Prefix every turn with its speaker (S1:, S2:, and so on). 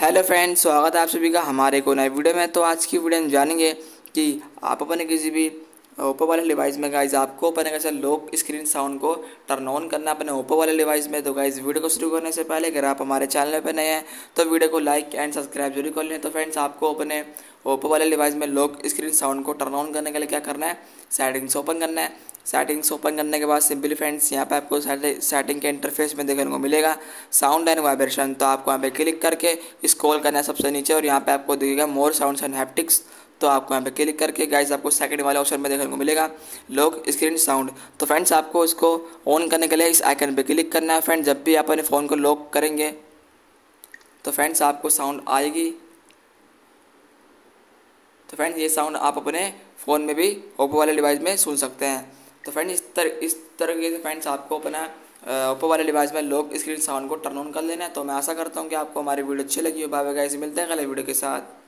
S1: Hello friends, स्वागत है आप सभी का हमारे एक नए वीडियो में। तो आज की वीडियो में जानेंगे कि आप अपने किसी भी ओप्पो वाले डिवाइस में गाइज आपको अपने कैसे लॉक स्क्रीन साउंड को टर्न ऑन करना अपने ओप्पो वाले डिवाइस में। तो गाइज वीडियो को शुरू करने से पहले अगर आप हमारे चैनल पर नए हैं तो वीडियो को लाइक एंड सब्सक्राइब जरूर कर लें। तो फ्रेंड्स, आपको अपने ओप्पो वाले डिवाइस में लॉक स्क्रीन साउंड को टर्न ऑन करने के लिए क्या करना है, सेटिंग्स ओपन करना है। सेटिंग्स ओपन करने के बाद सिंपली फ्रेंड्स यहाँ पे आपको सेटिंग के इंटरफेस में देखने को मिलेगा साउंड एंड वाइब्रेशन। तो आपको यहाँ पे क्लिक करके स्क्रॉल करना है सबसे नीचे और यहाँ पे आपको दिखेगा मोर साउंड्स एंड हैप्टिक्स। तो आपको यहाँ पे क्लिक करके गाइस आपको सेकंड वाले ऑप्शन में देखने को मिलेगा लॉक स्क्रीन साउंड। तो फ्रेंड्स, आपको इसको ऑन करने के लिए इस आइकन पे क्लिक करना है। फ्रेंड्स, जब भी आप अपने फ़ोन को लॉक करेंगे तो फ्रेंड्स आपको साउंड आएगी। तो फ्रेंड्स, ये साउंड आप अपने फ़ोन में भी ओप्पो वाले डिवाइस में सुन सकते हैं। तो फ्रेंड्स, इस तरीके से फ्रेंड्स आपको अपना ओप्पो वाले डिवाइस में लॉक स्क्रीन साउंड को टर्न ऑन कर लेना है। तो मैं आशा करता हूँ कि आपको हमारी वीडियो अच्छी लगी हो। बाय बाय गाइस, मिलते हैं अगले वीडियो के साथ।